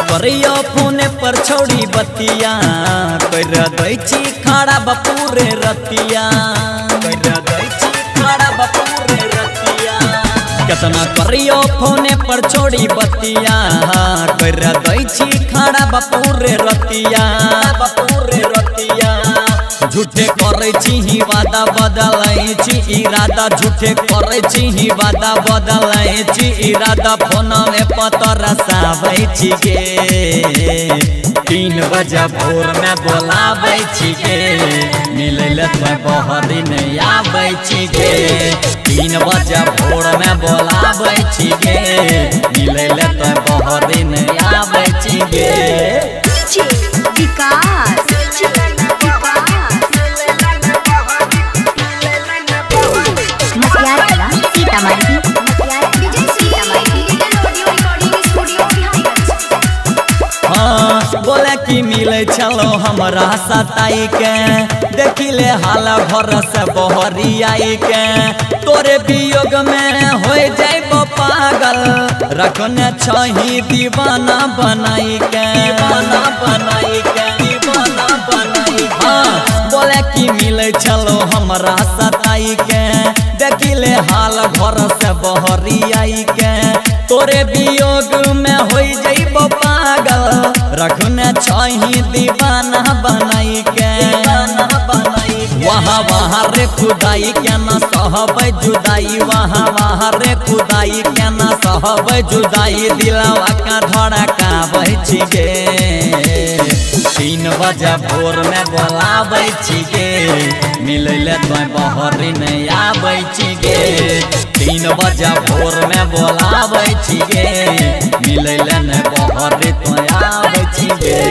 करियो फोने पर छोड़ी बतिया कर दै छी खड़ा बपूरे रतिया कर दै छी खड़ा बपूरे रतिया कितना करियो फोने पर छोड़ी बतिया कर दै छी खड़ा बपूरे रतिया बपूरे रतिया झूठे करे छी वादा बदलै छी इरादा झूठे करे छी वादा बदलै छी इरादा फोन में पतर साबै छी गे 3 बजे भोर में बोलाबै छी गे मिलै ले तो बहरी नहीं आबै छी गे 3 बजे भोर में बोलाबै छी गे मिलै ले तो बहरी नहीं आबै छी गे विकास बोले कि मिले चलो हमरा सताई के देखिले हाला घर से बहरी आई के तोरे वियोग में हो जाइबो पागल रखने छही दीवाना बनाई के दीवाना बनाई के दीवाना बनाई बोले कि मिले चलो हमरा सताई के देखिले हाल घर से बहरी आई के तोरे वियोग में हो जाइबो पागल रखने छही दीवाना बनाई के वहाँ वहाँ रे खुदाई के न सहबै जुदाई वहाँ वहाँ रे खुदाई के न सहबै जुदाई दिलवा का धड़काबै छी गे 3 बजे भोर में बोलाबै छी गे मिलै ले तो बहरी नहीं आबै छी गे 3 बजे भोर में बोलाबै छी गे मिलै ले नहीं बहरी तो आबै छी गे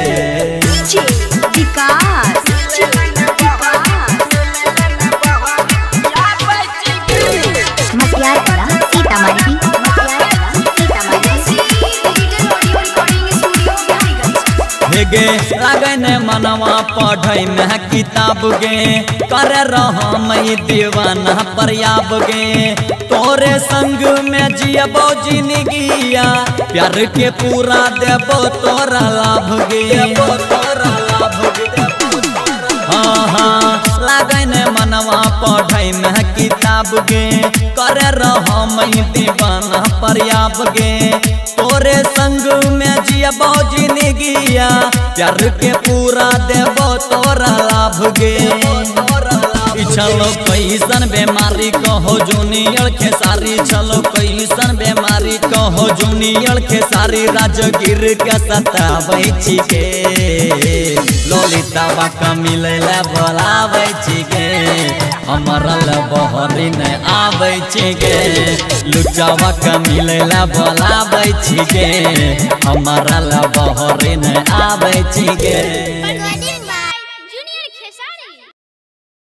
विकास गे लागे ने मनवा पढ़े में किताब गे करे रहम दीवाना परयाब गे तोरे संग में जियबो जिंदगिया प्यार के पूरा देबो तोरा लाभ गे तोरा लाभ गे हाँ लागे ने मनवा पढ़े में किताब गे करे रहम दीवाना परयाब गे तोरे संग में जियबो जिंदगिया प्यार के पूरा देबो तोरा लाभ गे चलो कैसन बेमारी कहो जूनियर खेसारी चलो कैसन बेमारी कहो जूनियर खेसारी राजगीर के सताबै छी गे ललिता बाका मिलै ले बोलाबै छी गे हमरा ले बहरी नहीं आबै छी गे लुचावा का मिलै ले बोलाबै छी गे हमरा ले बहरी नहीं आबै छी गे।